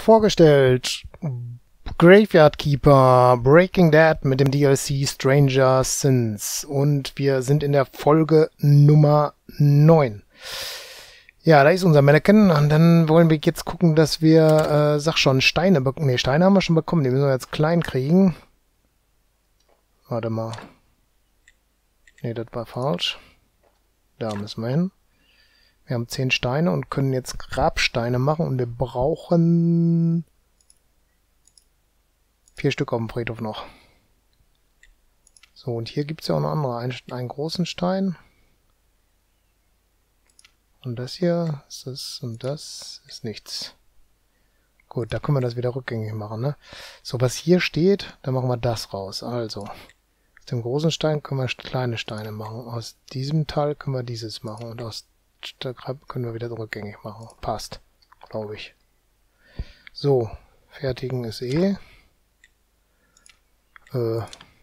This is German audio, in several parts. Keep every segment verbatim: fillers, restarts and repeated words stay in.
vorgestellt. Graveyard Keeper, Breaking Dead mit dem D L C Stranger Sins. Und wir sind in der Folge Nummer neun. Ja, da ist unser Mannequin. Und dann wollen wir jetzt gucken, dass wir, äh, sag schon, Steine bekommen. Ne, Steine haben wir schon bekommen. Die müssen wir jetzt klein kriegen. Warte mal. Ne, das war falsch. Da müssen wir hin. Wir haben zehn Steine und können jetzt Grabsteine machen. Und wir brauchen vier Stück auf dem Friedhof noch. So, und hier gibt es ja auch noch andere. Einen, einen großen Stein. Und das hier ist das und das ist nichts. Gut, da können wir das wieder rückgängig machen, ne? So, was hier steht, da machen wir das raus. Also, aus dem großen Stein können wir kleine Steine machen. Aus diesem Teil können wir dieses machen. Und aus der Grab können wir wieder rückgängig machen. Passt, glaube ich. So, fertigen ist eh. Äh.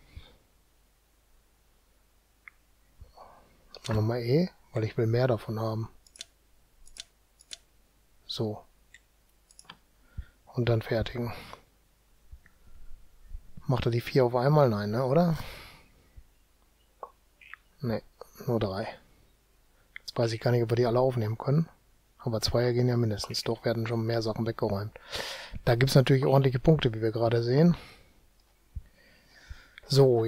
Nochmal eh, weil ich will mehr davon haben. So. Und dann fertigen. Macht er die vier auf einmal? Nein, ne, oder? Ne, nur drei. Jetzt weiß ich gar nicht, ob wir die alle aufnehmen können. Aber zwei gehen ja mindestens. Doch werden schon mehr Sachen weggeräumt. Da gibt es natürlich ordentliche Punkte, wie wir gerade sehen. So,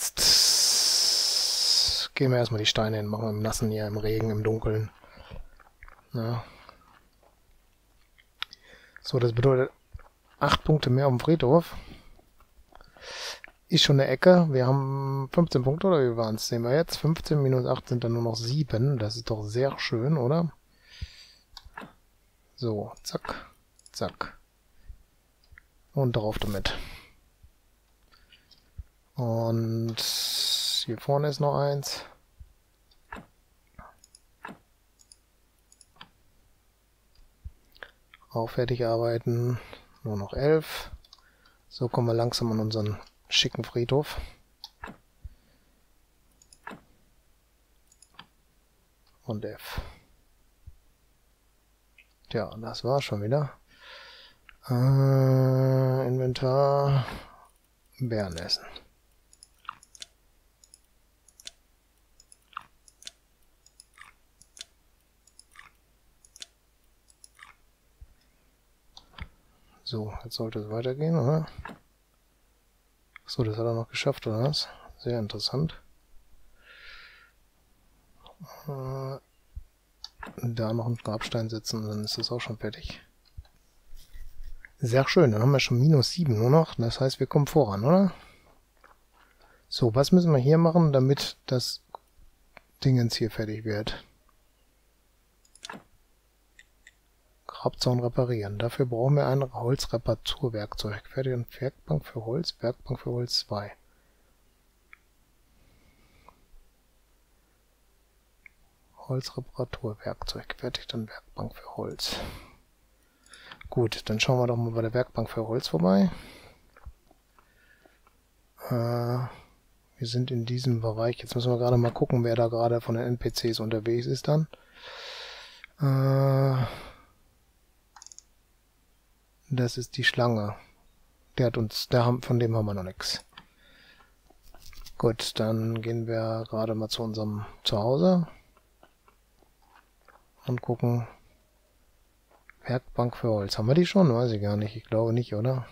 jetzt gehen wir erstmal die Steine hin. Machen wir im Nassen hier, im Regen, im Dunkeln. Ja. So, das bedeutet acht Punkte mehr auf dem Friedhof. Ist schon eine Ecke. Wir haben fünfzehn Punkte, oder wie waren es? Sehen wir jetzt. fünfzehn minus acht sind dann nur noch sieben. Das ist doch sehr schön, oder? So, zack, zack. Und drauf damit. Und hier vorne ist noch eins. Auch fertig arbeiten. Nur noch elf. So kommen wir langsam an unseren schicken Friedhof. Und F. Tja, das war schon wieder. Äh, Inventar. Beeren essen. So, jetzt sollte es weitergehen, oder? So, das hat er noch geschafft, oder was? Sehr interessant. Äh, da noch einen Grabstein setzen, dann ist das auch schon fertig. Sehr schön, dann haben wir schon minus sieben nur noch. Das heißt, wir kommen voran, oder? So, was müssen wir hier machen, damit das Dingens hier fertig wird? Grabzaun reparieren. Dafür brauchen wir ein Holzreparaturwerkzeug. Fertig und Werkbank für Holz, Werkbank für Holz zwei. Holzreparaturwerkzeug. Fertig dann Werkbank für Holz. Gut, dann schauen wir doch mal bei der Werkbank für Holz vorbei. Äh, wir sind in diesem Bereich. Jetzt müssen wir gerade mal gucken, wer da gerade von den N P Cs unterwegs ist dann. Äh... Das ist die Schlange. Der hat uns, der haben, von dem haben wir noch nichts. Gut, dann gehen wir gerade mal zu unserem Zuhause und gucken. Werkbank für Holz. Haben wir die schon? Weiß ich gar nicht. Ich glaube nicht, oder?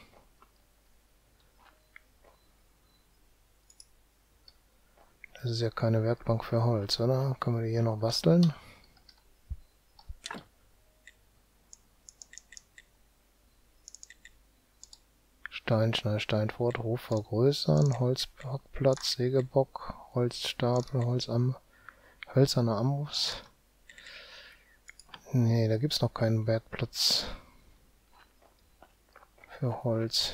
Das ist ja keine Werkbank für Holz, oder? Können wir die hier noch basteln? Stein, Schnell, Steinfurt, Ruf vergrößern, Holzpackplatz, Sägebock, Holzstapel, Holzam, hölzerner Amboss. Nee, da gibt es noch keinen Werkplatz für Holz.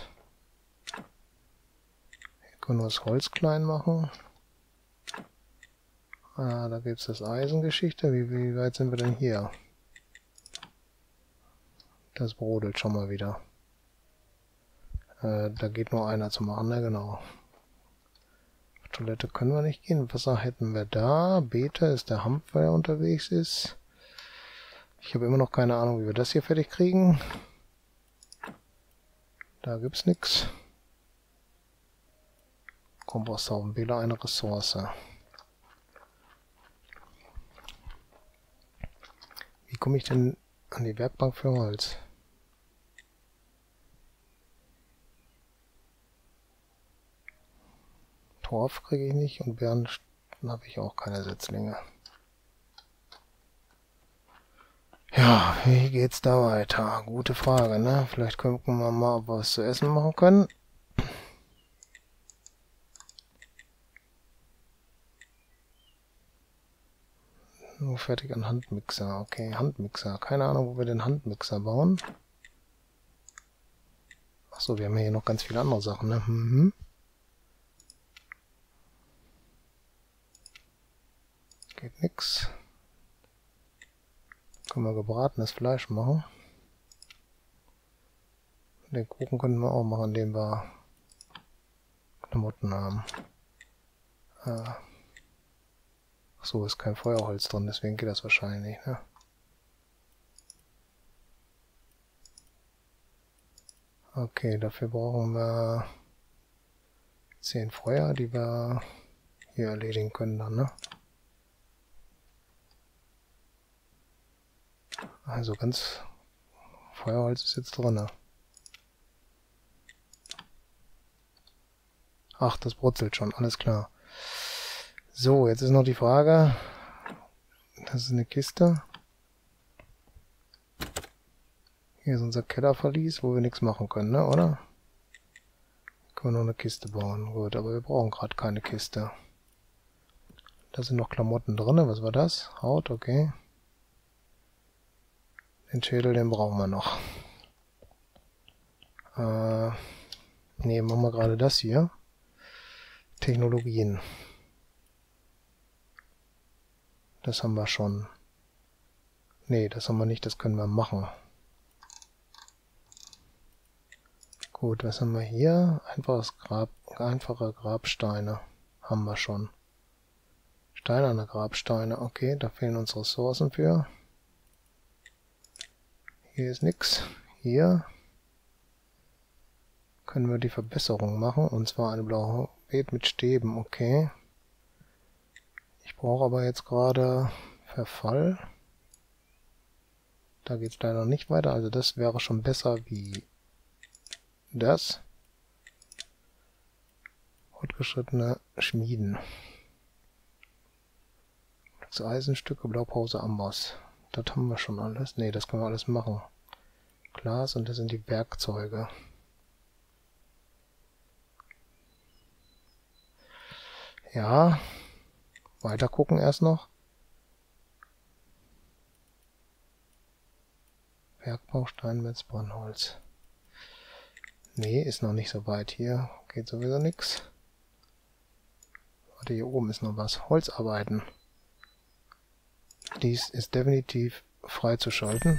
Hier können wir das Holz klein machen. Ah, da gibt es das Eisengeschichte. Wie, wie weit sind wir denn hier? Das brodelt schon mal wieder. Äh, da geht nur einer zu machen, ne, genau. Auf Toilette können wir nicht gehen. Wasser hätten wir da. Beta ist der Hampf, der unterwegs ist. Ich habe immer noch keine Ahnung, wie wir das hier fertig kriegen. Da gibt's nichts. Komposthaubenwähler, eine Ressource. Wie komme ich denn an die Werkbank für Holz? Torf kriege ich nicht und Bären habe ich auch keine Setzlinge. Ja, wie geht's da weiter? Gute Frage, ne? Vielleicht gucken wir mal, ob wir was zu essen machen können. Nur fertig an Handmixer. Okay, Handmixer. Keine Ahnung, wo wir den Handmixer bauen. Achso, wir haben hier noch ganz viele andere Sachen, ne? Mhm. Geht nix. Können wir gebratenes Fleisch machen. Den Kuchen können wir auch machen, indem wir Klamotten haben. Äh. Achso, ist kein Feuerholz drin, deswegen geht das wahrscheinlich nicht, ne? Okay, dafür brauchen wir zehn Feuer, die wir hier erledigen können dann, ne? Also ganz Feuerholz ist jetzt drin, ne? Ach, das brutzelt schon, alles klar. So, jetzt ist noch die Frage. Das ist eine Kiste. Hier ist unser Kellerverlies, wo wir nichts machen können, ne, oder? Können wir noch eine Kiste bauen. Gut, aber wir brauchen gerade keine Kiste. Da sind noch Klamotten drin. Was war das? Haut, okay. Den Schädel, den brauchen wir noch. Äh, ne, machen wir gerade das hier. Technologien. Das haben wir schon. Ne, das haben wir nicht, das können wir machen. Gut, was haben wir hier? Einfaches Grab, einfache Grabsteine haben wir schon. Steinerne Grabsteine, okay, da fehlen uns Ressourcen für. Hier ist nichts. Hier können wir die Verbesserung machen, und zwar eine blaue Beet mit Stäben, okay. Ich brauche aber jetzt gerade Verfall. Da geht es leider nicht weiter, also das wäre schon besser wie das. Fortgeschrittene Schmieden. Das Eisenstücke, Blaupause, Amboss. Das haben wir schon alles. Ne, das können wir alles machen. Glas, und das sind die Werkzeuge. Ja. Weiter gucken erst noch. Bergbau, Steinmetz, Brennholz. Nee, ist noch nicht so weit. Hier geht sowieso nichts. Warte, hier oben ist noch was. Holzarbeiten. Dies ist definitiv freizuschalten.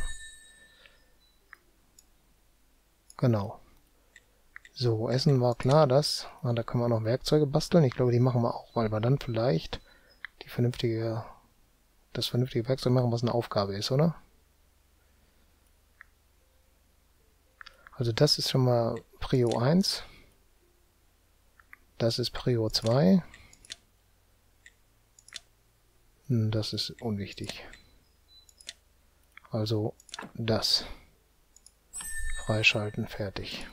Genau. So, Essen war klar, das. Ah, da können wir noch Werkzeuge basteln. Ich glaube, die machen wir auch, weil wir dann vielleicht die vernünftige, das vernünftige Werkzeug machen, was eine Aufgabe ist, oder? Also das ist schon mal Prio eins. Das ist Prio zwei. Das ist unwichtig. Also das. Freischalten, fertig.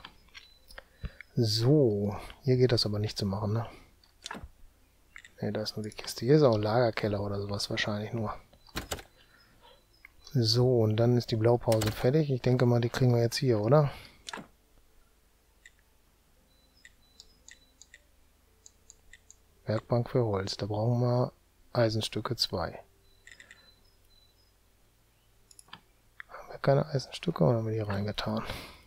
So, hier geht das aber nicht zu machen, ne? Ne, da ist nur die Kiste. Hier ist auch ein Lagerkeller oder sowas wahrscheinlich nur. So, und dann ist die Blaupause fertig. Ich denke mal, die kriegen wir jetzt hier, oder? Werkbank für Holz. Da brauchen wir Eisenstücke zwei. Haben wir keine Eisenstücke oder haben wir die reingetan?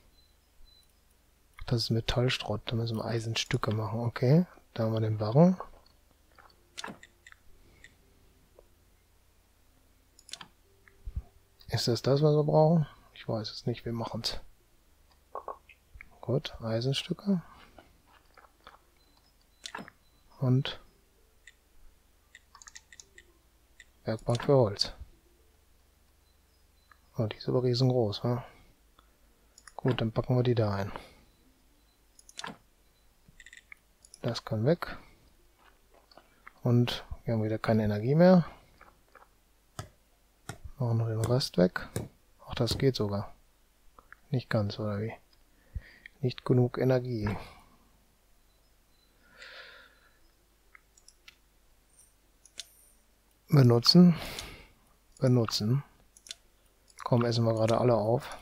Das ist Metallstrott. Da müssen wir Eisenstücke machen. Okay, da haben wir den Barren. Ist das das, was wir brauchen? Ich weiß es nicht. Wir machen es. Gut, Eisenstücke. Und Werkbank für Holz. Oh, die ist aber riesengroß, wa? Gut, dann packen wir die da ein. Das kann weg. Und wir haben wieder keine Energie mehr. Machen wir den Rest weg. Ach, das geht sogar. Nicht ganz, oder wie? Nicht genug Energie. Benutzen. Benutzen. Komm, essen wir gerade alle auf.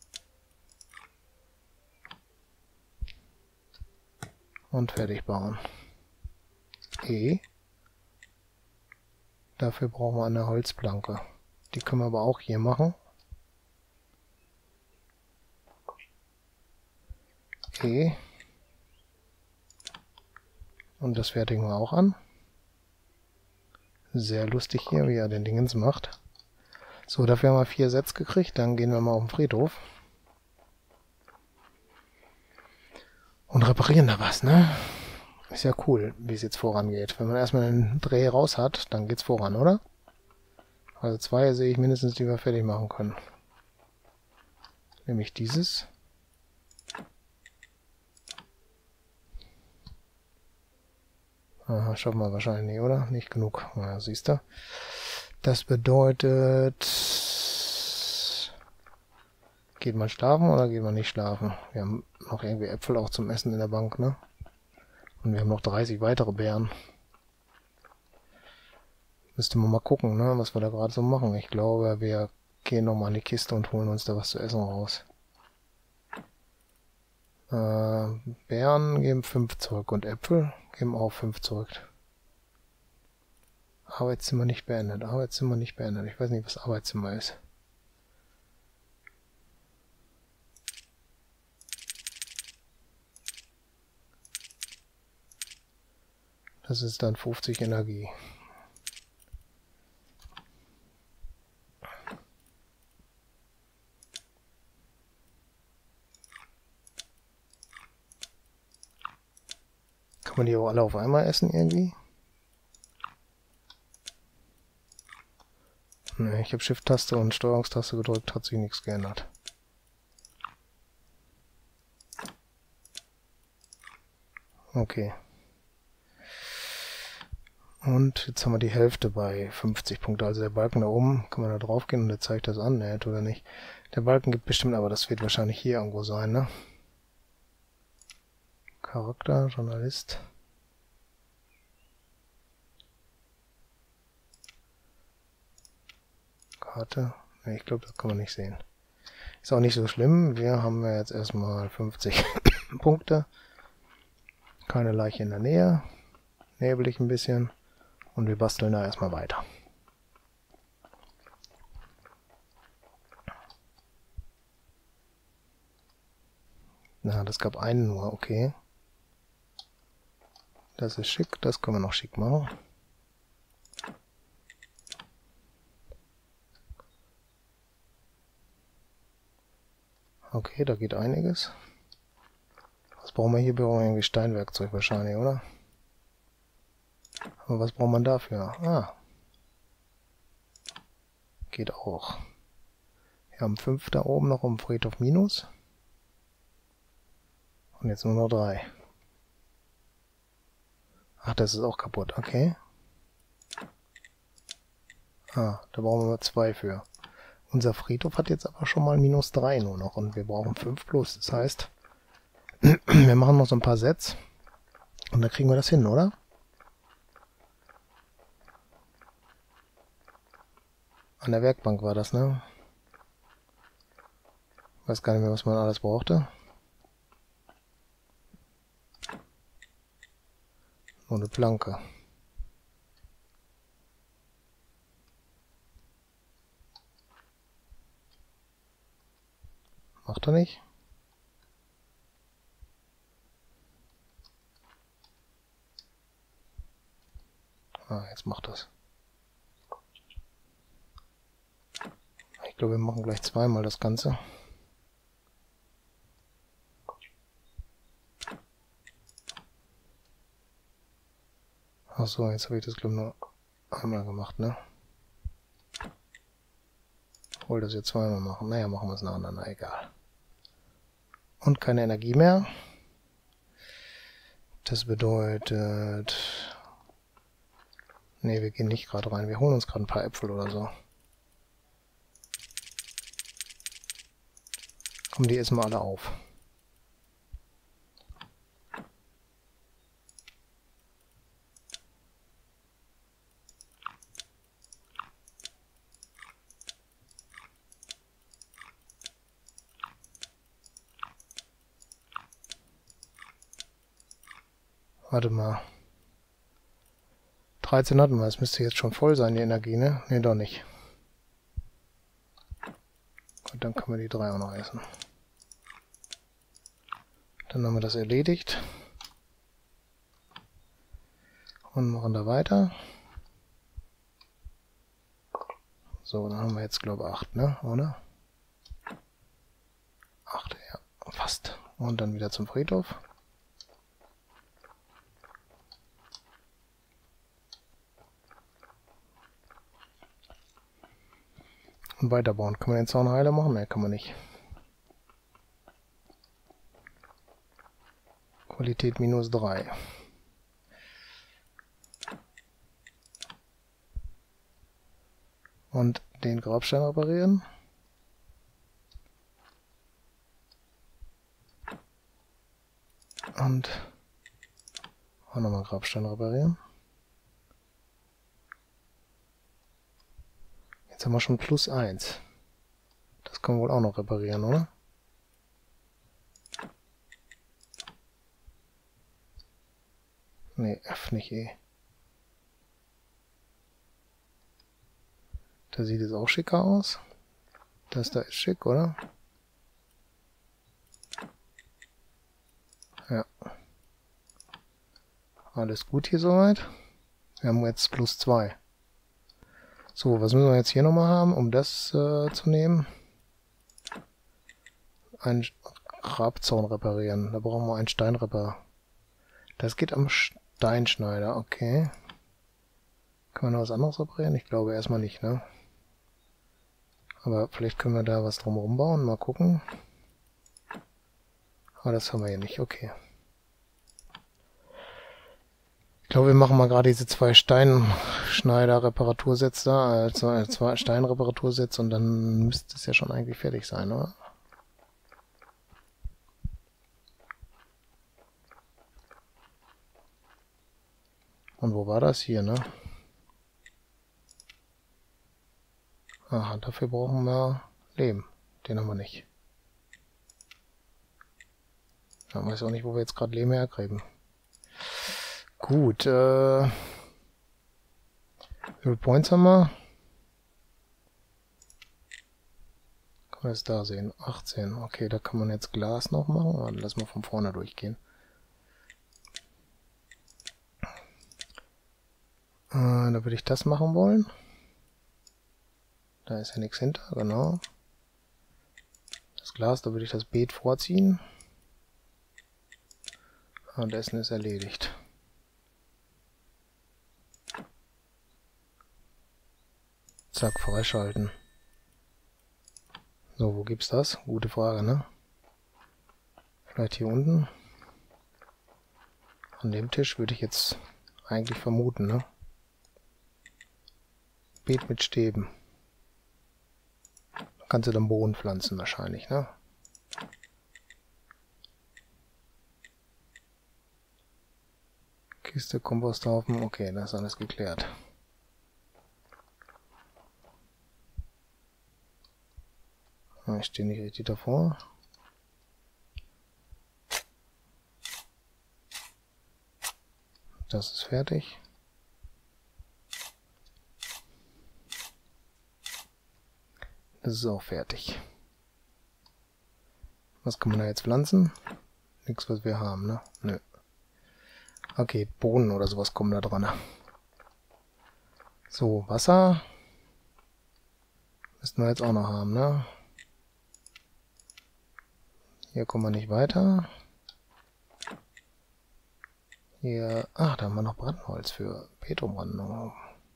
Und fertig bauen. E. Dafür brauchen wir eine Holzplanke. Die können wir aber auch hier machen. E. Und das fertigen wir auch an. Sehr lustig hier, wie er den Dingens macht. So, dafür haben wir vier Sets gekriegt. Dann gehen wir mal auf den Friedhof. Und reparieren da was, ne? Ist ja cool, wie es jetzt vorangeht. Wenn man erstmal einen Dreh raus hat, dann geht's voran, oder? Also zwei sehe ich mindestens, die wir fertig machen können. Nämlich dieses. Aha, schaffen wir wahrscheinlich nicht, oder? Nicht genug. Na, siehst du. Das bedeutet... Geht man schlafen oder geht man nicht schlafen? Wir haben noch irgendwie Äpfel auch zum Essen in der Bank, ne? Und wir haben noch dreißig weitere Beeren. Müsste man mal gucken, ne, was wir da gerade so machen. Ich glaube, wir gehen nochmal in die Kiste und holen uns da was zu essen raus. Äh, Beeren geben fünf zurück und Äpfel geben auch fünf zurück. Arbeitszimmer nicht beendet. Arbeitszimmer nicht beendet. Ich weiß nicht, was Arbeitszimmer ist. Das ist dann fünfzig Energie. Kann man die auch alle auf einmal essen irgendwie? Ne, ich habe Shift-Taste und Steuerungstaste gedrückt, hat sich nichts geändert. Okay. Und jetzt haben wir die Hälfte bei fünfzig Punkte. Also der Balken da oben, kann man da drauf gehen und der zeigt das an, ne, oder nicht. Der Balken gibt bestimmt, aber das wird wahrscheinlich hier irgendwo sein, ne? Charakter, Journalist. Karte. Ne, ich glaube, das kann man nicht sehen. Ist auch nicht so schlimm. Wir haben ja jetzt erstmal fünfzig Punkte. Keine Leiche in der Nähe. Nebelig ein bisschen. Und wir basteln da erstmal weiter. Na, das gab einen nur, okay. Das ist schick, das können wir noch schick machen. Okay, da geht einiges. Was brauchen wir hier? Wir brauchen irgendwie Steinwerkzeug wahrscheinlich, oder? Aber was braucht man dafür? Ah. Geht auch. Wir haben fünf da oben noch um Friedhof minus. Und jetzt nur noch drei. Ach, das ist auch kaputt. Okay. Ah, da brauchen wir nur zwei für. Unser Friedhof hat jetzt aber schon mal minus drei nur noch. Und wir brauchen fünf plus. Das heißt, wir machen noch so ein paar Sets. Und dann kriegen wir das hin, oder? An der Werkbank war das, ne? Weiß gar nicht mehr, was man alles brauchte. Nur eine Planke. Macht er nicht? Ah, jetzt macht das. Ich glaube, wir machen gleich zweimal das Ganze. Achso, jetzt habe ich das glaube ich nur einmal gemacht, ne? Ich wollte das jetzt zweimal machen. Naja, machen wir es nacheinander, egal. Und keine Energie mehr. Das bedeutet... Ne, wir gehen nicht gerade rein. Wir holen uns gerade ein paar Äpfel oder so. Komm, die essen wir alle auf. Warte mal. dreizehn hatten wir. Es müsste jetzt schon voll sein, die Energie, ne? Ne, doch nicht. Gut, dann können wir die drei auch noch essen. Dann haben wir das erledigt. Und machen da weiter. So, dann haben wir jetzt, glaube ich, acht, ne? Oder? acht, ja. Fast. Und dann wieder zum Friedhof. Und weiterbauen. Kann man den Zaun heiler machen? Ne, kann man nicht. Qualität minus drei. Und den Grabstein reparieren. Und auch nochmal Grabstein reparieren. Jetzt haben wir schon plus eins. Das können wir wohl auch noch reparieren, oder? Ne, F nicht E. Da sieht es auch schicker aus. Das da ist schick, oder? Ja. Alles gut hier soweit. Wir haben jetzt plus zwei. So, was müssen wir jetzt hier nochmal haben, um das äh, zu nehmen? Einen Grabzaun reparieren. Da brauchen wir einen Steinrepar. Das geht am Steinschneider, okay. Können wir noch was anderes reparieren? Ich glaube erstmal nicht, ne? Aber vielleicht können wir da was drumherum bauen. Mal gucken. Aber das haben wir hier nicht, okay. Ich glaube, wir machen mal gerade diese zwei Steinschneider-Reparatursätze da, also zwei Steinreparatursätze und dann müsste es ja schon eigentlich fertig sein, oder? Und wo war das hier, ne? Aha, dafür brauchen wir Lehm. Den haben wir nicht. Ich weiß auch nicht, wo wir jetzt gerade Lehm herkriegen. Gut, äh... wie viele Points haben wir? Kann man das da sehen? achtzehn. Okay, da kann man jetzt Glas noch machen. Dann lassen wir von vorne durchgehen. Äh, da würde ich das machen wollen. Da ist ja nichts hinter, genau. Das Glas, da würde ich das Beet vorziehen. Und Essen ist erledigt. Zack, freischalten. So, wo gibt's das? Gute Frage, ne? Vielleicht hier unten. An dem Tisch würde ich jetzt eigentlich vermuten, ne? Beet mit Stäben. Da kannst du dann Bohnen pflanzen wahrscheinlich, ne? Kiste, Komposthaufen, okay, das ist alles geklärt. Ich stehe nicht richtig davor. Das ist fertig. Das ist auch fertig. Was kann man da jetzt pflanzen? Nichts, was wir haben, ne? Nö. Okay, Bohnen oder sowas kommen da dran. So, Wasser. Müssten wir jetzt auch noch haben, ne? Hier kommen wir nicht weiter. Hier, ach, da haben wir noch Brandholz für Beetumrandung.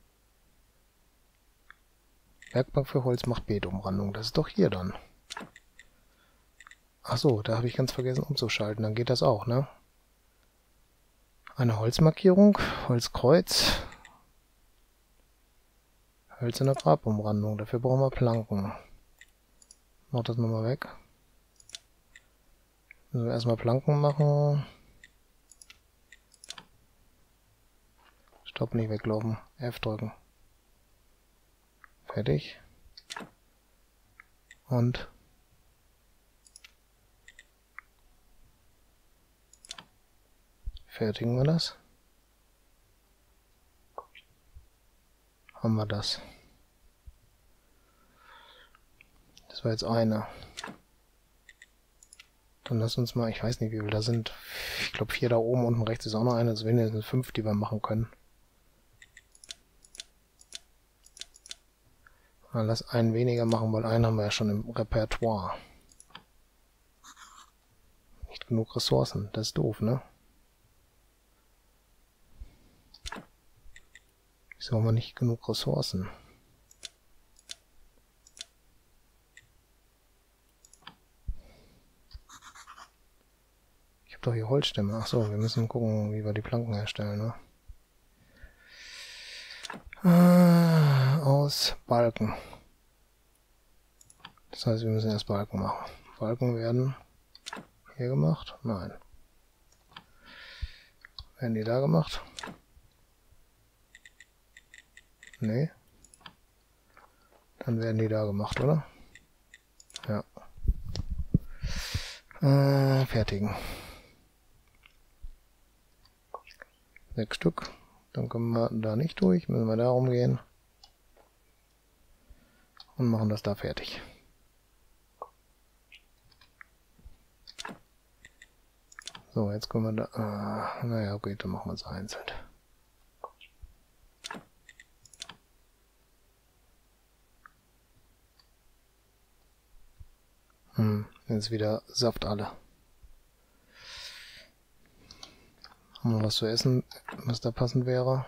Werkbank für Holz macht Beetumrandung. Das ist doch hier dann. Ach so, da habe ich ganz vergessen umzuschalten. Dann geht das auch, ne? Eine Holzmarkierung, Holzkreuz, hölzerne Grabumrandung. Dafür brauchen wir Planken. Mach das nochmal weg. Müssen wir erstmal Planken machen. Stopp, nicht weglaufen. F drücken. Fertig. Und fertigen wir das. Haben wir das. Das war jetzt eine. Dann lass uns mal, ich weiß nicht, wie viele da sind. Ich glaube vier da oben, unten rechts ist auch noch eine. Das sind wenigstens fünf, die wir machen können. Dann lass einen weniger machen, weil einen haben wir ja schon im Repertoire. Nicht genug Ressourcen, das ist doof, ne? Wieso haben wir nicht genug Ressourcen? Ich habe doch hier Holzstämme. Achso, wir müssen gucken, wie wir die Planken herstellen, ne? Äh, aus Balken. Das heißt, wir müssen erst Balken machen. Balken werden hier gemacht? Nein. Werden die da gemacht? Nee. Dann werden die da gemacht, oder? Ja. Äh, fertigen. Sechs Stück. Dann kommen wir da nicht durch. Müssen wir da rumgehen. Und machen das da fertig. So, jetzt können wir da... Äh, naja, okay, dann machen wir es einzeln. Hm, jetzt wieder Saft alle. Haben wir was zu essen, was da passend wäre?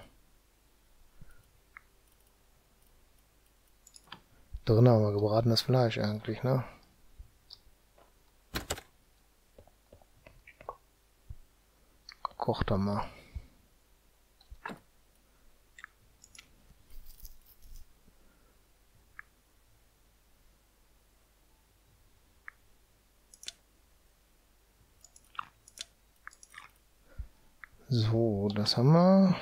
Drin haben wir gebratenes Fleisch eigentlich, ne? Gekocht haben wir. So, das haben wir.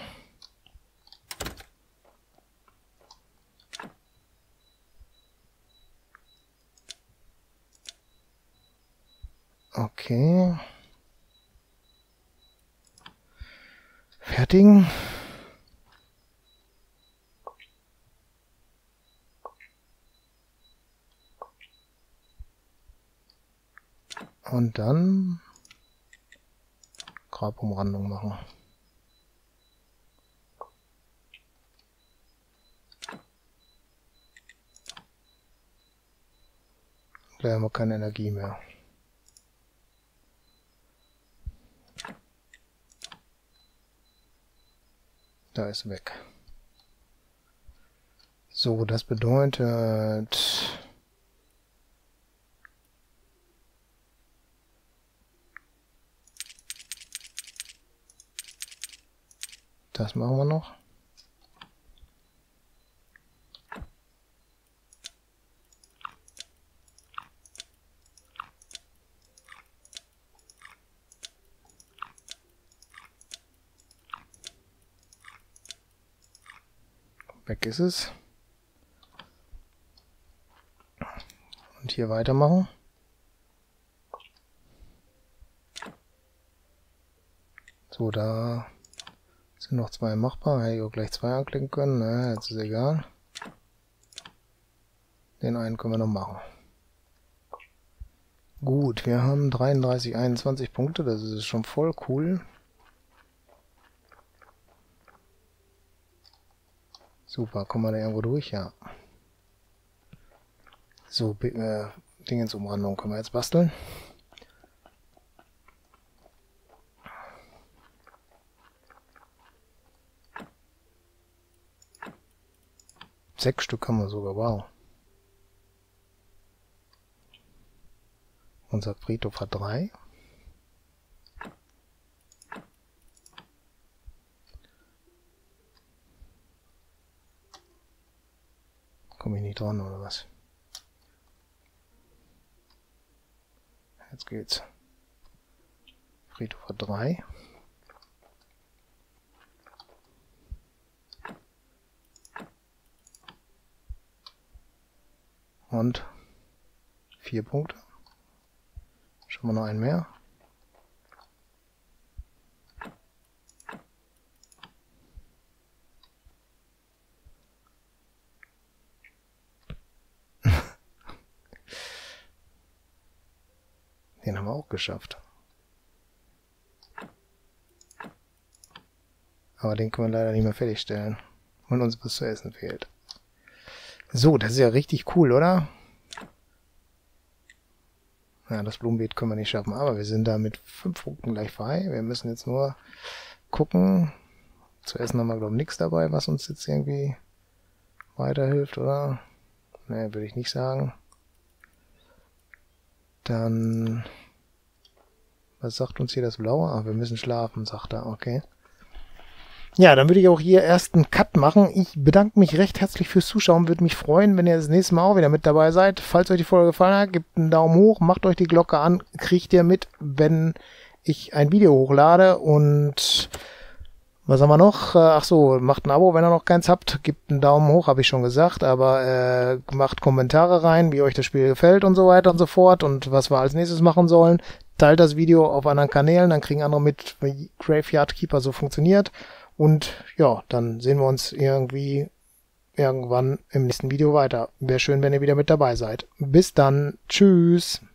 Okay. Fertigen. Und dann Grabumrandung machen. Gleich haben wir keine Energie mehr. Da ist weg. So, das bedeutet... Das machen wir noch. Weg ist es. Und hier weitermachen. So, da sind noch zwei machbar. Hätte ich auch gleich zwei anklicken können. Na, jetzt ist egal. Den einen können wir noch machen. Gut, wir haben dreiunddreißig, einundzwanzig Punkte. Das ist schon voll cool. Super, kommen wir da irgendwo durch? Ja. So, äh, Dingensumrandung können wir jetzt basteln. Sechs Stück haben wir sogar, wow. Unser Friedhof hat drei. Komme ich nicht dran, oder was? Jetzt geht's. Friedhof drei. Und vier Punkte. Schauen wir noch einen mehr. Den haben wir auch geschafft. Aber den können wir leider nicht mehr fertigstellen. Und uns was zu essen fehlt. So, das ist ja richtig cool, oder? Ja, das Blumenbeet können wir nicht schaffen, aber wir sind da mit fünf Punkten gleich frei. Wir müssen jetzt nur gucken. Zu essen haben wir, glaube ich, nichts dabei, was uns jetzt irgendwie weiterhilft, oder? Ne, würde ich nicht sagen. Dann, was sagt uns hier das Blaue? Ah, wir müssen schlafen, sagt er, okay. Ja, dann würde ich auch hier erst einen Cut machen. Ich bedanke mich recht herzlich fürs Zuschauen. Würde mich freuen, wenn ihr das nächste Mal auch wieder mit dabei seid. Falls euch die Folge gefallen hat, gebt einen Daumen hoch, macht euch die Glocke an, kriegt ihr mit, wenn ich ein Video hochlade. Und was haben wir noch? Ach so, macht ein Abo, wenn ihr noch keins habt. Gebt einen Daumen hoch, habe ich schon gesagt. Aber äh, macht Kommentare rein, wie euch das Spiel gefällt und so weiter und so fort. Und was wir als nächstes machen sollen. Teilt das Video auf anderen Kanälen, dann kriegen andere mit, wie Graveyard Keeper so funktioniert. Und ja, dann sehen wir uns irgendwie irgendwann im nächsten Video weiter. Wäre schön, wenn ihr wieder mit dabei seid. Bis dann. Tschüss.